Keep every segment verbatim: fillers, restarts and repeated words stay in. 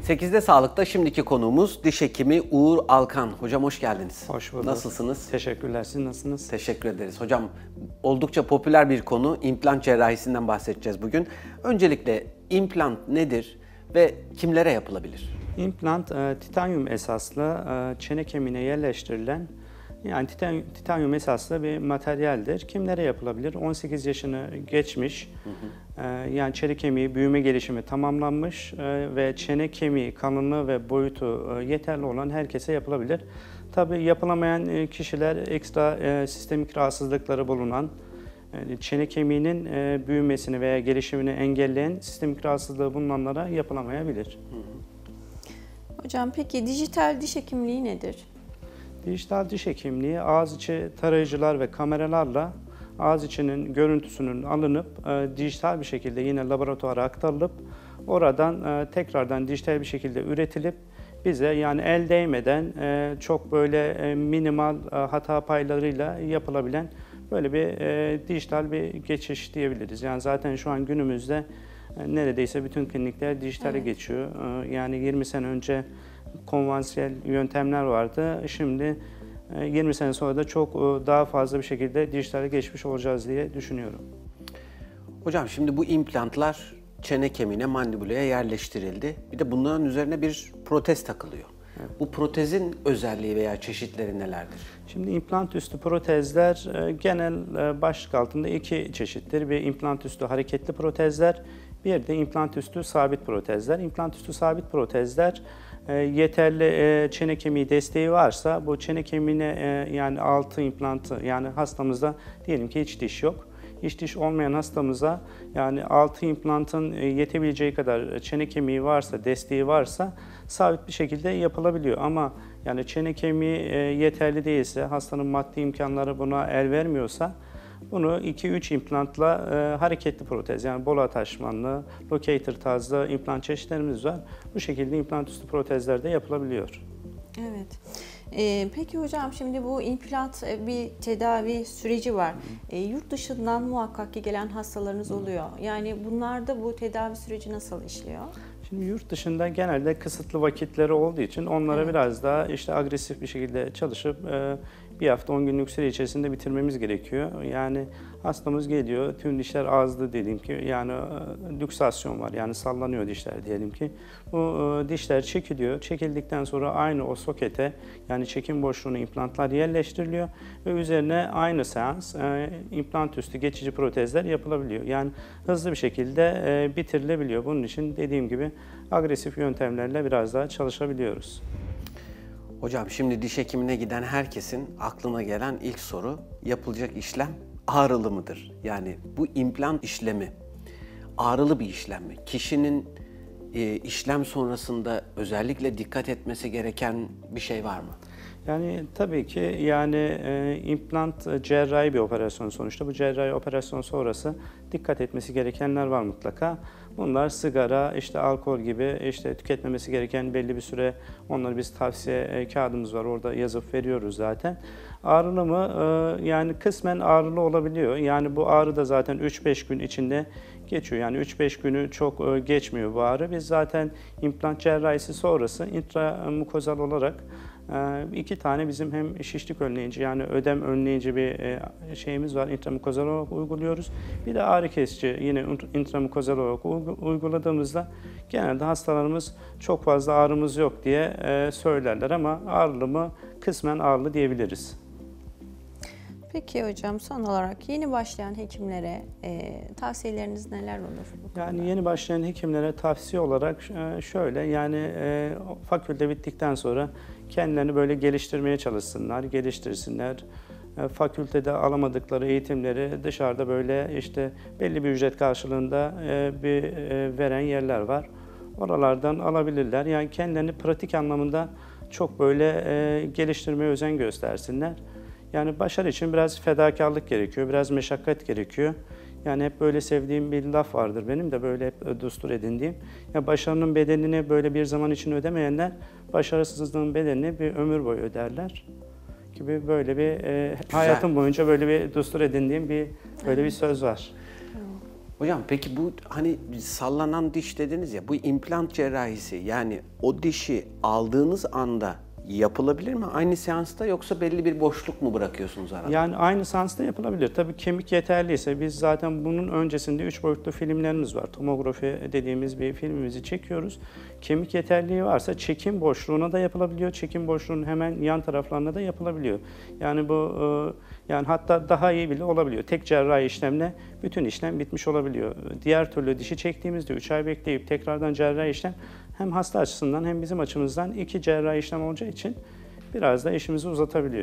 sekizde Sağlık'ta şimdiki konuğumuz diş hekimi Uğur Alkan. Hocam hoş geldiniz. Hoş bulduk. Nasılsınız? Teşekkürler. Siz nasılsınız? Teşekkür ederiz. Hocam oldukça popüler bir konu. İmplant cerrahisinden bahsedeceğiz bugün. Öncelikle implant nedir ve kimlere yapılabilir? İmplant e, titanyum esaslı e, çene kemiğine yerleştirilen, yani titanyum, titanyum esaslı bir materyaldir. Kimlere yapılabilir? on sekiz yaşını geçmiş, hı hı. E, yani çene kemiği büyüme gelişimi tamamlanmış e, ve çene kemiği kalınlığı ve boyutu e, yeterli olan herkese yapılabilir. Tabii yapılamayan e, kişiler ekstra e, sistemik rahatsızlıkları bulunan, e, çene kemiğinin e, büyümesini veya gelişimini engelleyen sistemik rahatsızlığı bulunanlara yapılamayabilir. Hı hı. Hocam peki dijital diş hekimliği nedir? Dijital diş hekimliği ağız içi tarayıcılar ve kameralarla ağız içinin görüntüsünün alınıp e, dijital bir şekilde yine laboratuvara aktarılıp oradan e, tekrardan dijital bir şekilde üretilip bize yani el değmeden e, çok böyle e, minimal e, hata paylarıyla yapılabilen böyle bir e, dijital bir geçiş diyebiliriz. Yani zaten şu an günümüzde e, neredeyse bütün klinikler dijitale evet. geçiyor. E, yani yirmi sene önce konvansiyonel yöntemler vardı. Şimdi yirmi sene sonra da çok daha fazla bir şekilde dijitale geçmiş olacağız diye düşünüyorum. Hocam şimdi bu implantlar çene kemiğine, mandibulaya yerleştirildi. Bir de bunların üzerine bir protez takılıyor. Evet. Bu protezin özelliği veya çeşitleri nelerdir? Şimdi implant üstü protezler genel başlık altında iki çeşittir. Bir implant üstü hareketli protezler, bir de implant üstü sabit protezler. İmplant üstü sabit protezler yeterli çene kemiği desteği varsa bu çene kemiğine yani altı implantı yani hastamızda diyelim ki hiç diş yok. Hiç diş olmayan hastamıza yani altı implantın yetebileceği kadar çene kemiği varsa, desteği varsa sabit bir şekilde yapılabiliyor. Ama yani çene kemiği yeterli değilse, hastanın maddi imkanları buna el vermiyorsa bunu iki üç implantla e, hareketli protez yani bol ataşmanlı, locator tarzı implant çeşitlerimiz var. Bu şekilde implant üstü protezler de yapılabiliyor. Evet. Ee, peki hocam şimdi bu implant bir tedavi süreci var. E, yurt dışından muhakkak ki gelen hastalarınız oluyor. Yani bunlarda bu tedavi süreci nasıl işliyor? Şimdi yurt dışında genelde kısıtlı vakitleri olduğu için onlara evet. biraz daha işte agresif bir şekilde çalışıp e, bir hafta on günlük süre içerisinde bitirmemiz gerekiyor. Yani hastamız geliyor, tüm dişler ağızlı diyelim ki yani e, lüksasyon var yani sallanıyor dişler diyelim ki. Bu e, dişler çekiliyor. Çekildikten sonra aynı o sokete yani çekim boşluğuna implantlar yerleştiriliyor ve üzerine aynı seans e, implant üstü geçici protezler yapılabiliyor. Yani hızlı bir şekilde e, bitirilebiliyor. Bunun için dediğim gibi agresif yöntemlerle biraz daha çalışabiliyoruz. Hocam şimdi diş hekimine giden herkesin aklına gelen ilk soru yapılacak işlem ağrılı mıdır? Yani bu implant işlemi ağrılı bir işlem mi? Kişinin e, işlem sonrasında özellikle dikkat etmesi gereken bir şey var mı? Yani tabii ki yani e, implant cerrahi bir operasyon sonuçta. Bu cerrahi operasyon sonrası dikkat etmesi gerekenler var mutlaka. Bunlar sigara, işte alkol gibi işte tüketmemesi gereken belli bir süre onları biz tavsiye e, kağıdımız var orada yazıp veriyoruz zaten. Ağrılı mı? E, yani kısmen ağrılı olabiliyor. Yani bu ağrı da zaten üç beş gün içinde geçiyor. Yani üç beş günü çok e, geçmiyor bu ağrı. Biz zaten implant cerrahisi sonrası intramukozal olarak İki tane bizim hem şişlik önleyici yani ödem önleyici bir şeyimiz var. İntramukozal olarak uyguluyoruz. Bir de ağrı kesici yine intramukozal olarak uyguladığımızda genelde hastalarımız çok fazla ağrımız yok diye söylerler ama ağrılı mı? Kısmen ağrılı diyebiliriz. Peki hocam son olarak yeni başlayan hekimlere e, tavsiyeleriniz neler olur? Yani yeni başlayan hekimlere tavsiye olarak şöyle yani e, fakülte bittikten sonra kendilerini böyle geliştirmeye çalışsınlar, geliştirsinler. E, fakültede alamadıkları eğitimleri dışarıda böyle işte belli bir ücret karşılığında e, bir e, veren yerler var. Oralardan alabilirler. Yani kendilerini pratik anlamında çok böyle e, geliştirmeye özen göstersinler. Yani başarı için biraz fedakarlık gerekiyor, biraz meşakkat gerekiyor. Yani hep böyle sevdiğim bir laf vardır benim de böyle hep düstur edindiğim. Ya başarının bedelini böyle bir zaman için ödemeyenler başarısızlığın bedelini bir ömür boyu öderler gibi böyle bir e, hayatım boyunca böyle bir düstur edindiğim bir böyle bir söz var. Hocam peki bu hani sallanan diş dediniz ya, bu implant cerrahisi, yani o dişi aldığınız anda yapılabilir mi aynı seansta, yoksa belli bir boşluk mu bırakıyorsunuz arada? Yani aynı seansta yapılabilir. Tabii kemik yeterliyse biz zaten bunun öncesinde üç boyutlu filmlerimiz var. Tomografi dediğimiz bir filmimizi çekiyoruz. Kemik yeterliği varsa çekim boşluğuna da yapılabiliyor. Çekim boşluğunun hemen yan taraflarına da yapılabiliyor. Yani bu yani hatta daha iyi bile olabiliyor. Tek cerrahi işlemle bütün işlem bitmiş olabiliyor. Diğer türlü dişi çektiğimizde üç ay bekleyip tekrardan cerrahi işlem hem hasta açısından hem bizim açımızdan iki cerrahi işlem olacağı için biraz da işimizi uzatabiliyor.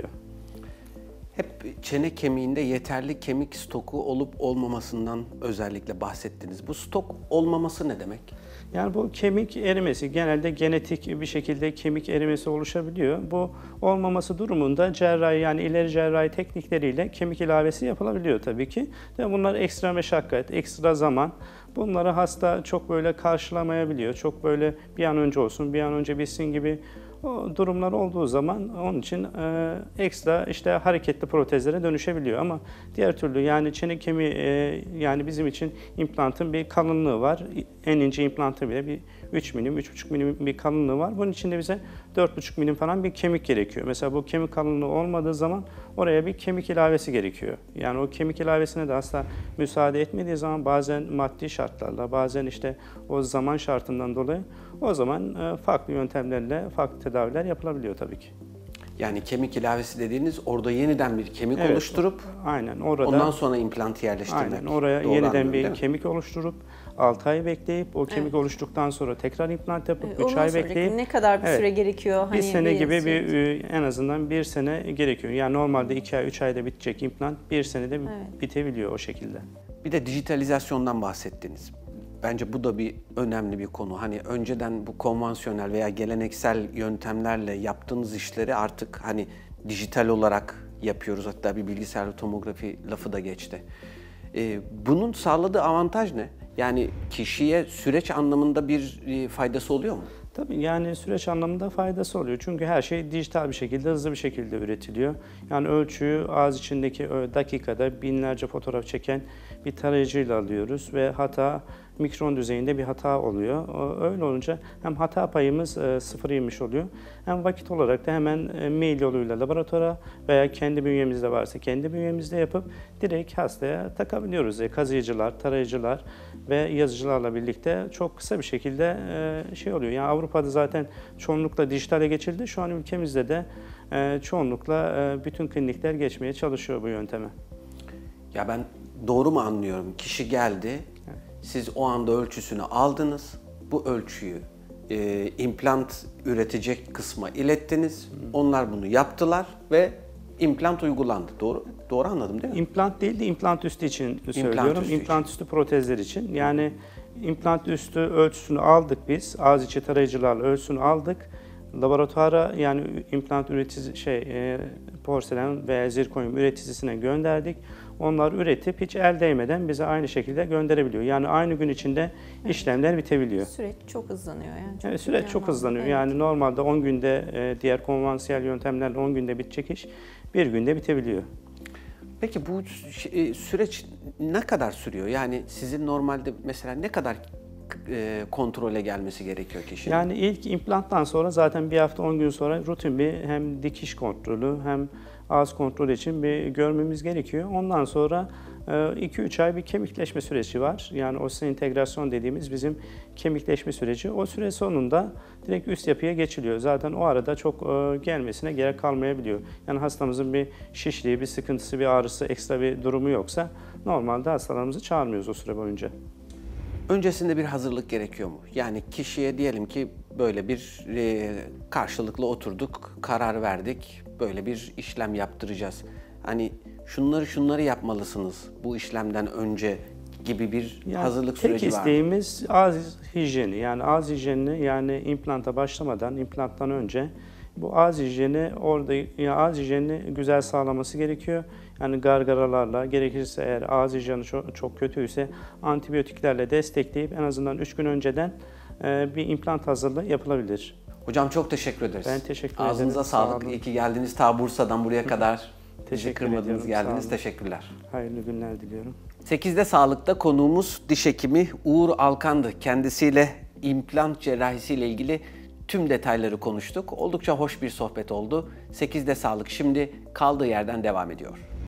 Hep çene kemiğinde yeterli kemik stoku olup olmamasından özellikle bahsettiniz. Bu stok olmaması ne demek? Yani bu kemik erimesi, genelde genetik bir şekilde kemik erimesi oluşabiliyor. Bu olmaması durumunda cerrahi, yani ileri cerrahi teknikleriyle kemik ilavesi yapılabiliyor tabii ki. Ve bunlar ekstra meşakkat, ekstra zaman. Bunları hasta çok böyle karşılamayabiliyor. Çok böyle bir an önce olsun, bir an önce bitsin gibi o durumlar olduğu zaman onun için e, ekstra işte hareketli protezlere dönüşebiliyor. Ama diğer türlü yani çene kemiği e, yani bizim için implantın bir kalınlığı var. En ince implantı bile bir üç milim, üç buçuk milim bir kalınlığı var. Bunun için de bize dört buçuk milim falan bir kemik gerekiyor. Mesela bu kemik kalınlığı olmadığı zaman oraya bir kemik ilavesi gerekiyor. Yani o kemik ilavesine de hasta müsaade etmediği zaman bazen maddi şartlarla, bazen işte o zaman şartından dolayı o zaman farklı yöntemlerle farklı tedaviler yapılabiliyor tabii ki. Yani kemik ilavesi dediğiniz orada yeniden bir kemik Evet, oluşturup aynen orada ondan sonra implantı yerleştirmek. Aynen oraya Doğru yeniden anlıyorum, değil bir mi? kemik oluşturup altı ay bekleyip o kemik Evet. oluştuktan sonra tekrar implant yapıp Onu üç ay soracaktım. bekleyip Ne kadar bir Evet. süre gerekiyor? bir sene gibi süreç? bir e, en azından bir sene gerekiyor. Yani normalde iki ay, üç ayda bitecek implant bir senede Evet. bitebiliyor o şekilde. Bir de dijitalizasyondan bahsettiniz. Bence bu da bir önemli bir konu. Hani önceden bu konvansiyonel veya geleneksel yöntemlerle yaptığınız işleri artık hani dijital olarak yapıyoruz. Hatta bir bilgisayarlı tomografi lafı da geçti. Ee, bunun sağladığı avantaj ne? Yani kişiye süreç anlamında bir e, faydası oluyor mu? Tabii yani süreç anlamında faydası oluyor. Çünkü her şey dijital bir şekilde, hızlı bir şekilde üretiliyor. Yani ölçüyü ağız içindeki dakikada binlerce fotoğraf çeken bir tarayıcıyla alıyoruz ve hata mikron düzeyinde bir hata oluyor. Öyle olunca hem hata payımız sıfır inmiş oluyor, hem vakit olarak da hemen mail yoluyla laboratuvara veya kendi bünyemizde varsa kendi bünyemizde yapıp direkt hastaya takabiliyoruz. Kazıyıcılar, tarayıcılar ve yazıcılarla birlikte çok kısa bir şekilde şey oluyor. Yani Avrupa'da zaten çoğunlukla dijitale geçildi. Şu an ülkemizde de çoğunlukla bütün klinikler geçmeye çalışıyor bu yönteme. Ya ben doğru mu anlıyorum? Kişi geldi, siz o anda ölçüsünü aldınız, bu ölçüyü e, implant üretecek kısma ilettiniz, onlar bunu yaptılar ve implant uygulandı. Doğru doğru anladım değil mi? İmplant değil de implant üstü için söylüyorum. üstü İmplant için. üstü protezler için. Yani implant üstü ölçüsünü aldık biz. Ağız içi tarayıcılarla ölçüsünü aldık. Laboratuvara yani implant üretici şey e, porselen veya zirkonyum üreticisine gönderdik. Onlar üretip hiç el değmeden bize aynı şekilde gönderebiliyor. Yani aynı gün içinde işlemler bitebiliyor. Süreç çok hızlanıyor yani. Çok Evet, süreç ciddi çok anlamda. hızlanıyor. Evet. Yani normalde on günde e, diğer konvansiyonel yöntemlerle on günde bitecek iş bir günde bitebiliyor. Peki bu sü- süreç ne kadar sürüyor? Yani sizin normalde mesela ne kadar e, kontrole gelmesi gerekiyor kişinin? Yani ilk implanttan sonra zaten bir hafta on gün sonra rutin bir hem dikiş kontrolü hem ağız kontrolü için bir görmemiz gerekiyor. Ondan sonra iki üç ay bir kemikleşme süreci var. Yani osseointegrasyon dediğimiz bizim kemikleşme süreci. O süre sonunda direkt üst yapıya geçiliyor. Zaten o arada çok gelmesine gerek kalmayabiliyor. Yani hastamızın bir şişliği, bir sıkıntısı, bir ağrısı, ekstra bir durumu yoksa normalde hastalarımızı çağırmıyoruz o süre boyunca. Öncesinde bir hazırlık gerekiyor mu? Yani kişiye diyelim ki böyle bir e, karşılıklı oturduk, karar verdik, böyle bir işlem yaptıracağız. Hani şunları şunları yapmalısınız bu işlemden önce gibi bir Yani hazırlık tek süreci var mı? isteğimiz ağız hijyeni. Yani ağız hijyenini yani implanta başlamadan, implanttan önce bu ağız hijyeni orada yani ağız hijyenini güzel sağlaması gerekiyor. Yani gargaralarla gerekirse eğer ağız hijyeni çok, çok kötüyse antibiyotiklerle destekleyip en azından üç gün önceden e, bir implant hazırlığı yapılabilir. Hocam çok teşekkür ederiz. Ben teşekkür ederim. Ağzınıza Sağ sağlık. olun. İyi ki geldiniz ta Bursa'dan buraya kadar. Bizi Teşekkür kırmadınız, ediyorum, geldiniz. sağ olun. Teşekkürler. Hayırlı günler diliyorum. sekizde Sağlık'ta konuğumuz diş hekimi Uğur Alkan'dı. Kendisiyle implant cerrahisiyle ilgili tüm detayları konuştuk. Oldukça hoş bir sohbet oldu. sekizde Sağlık şimdi kaldığı yerden devam ediyor.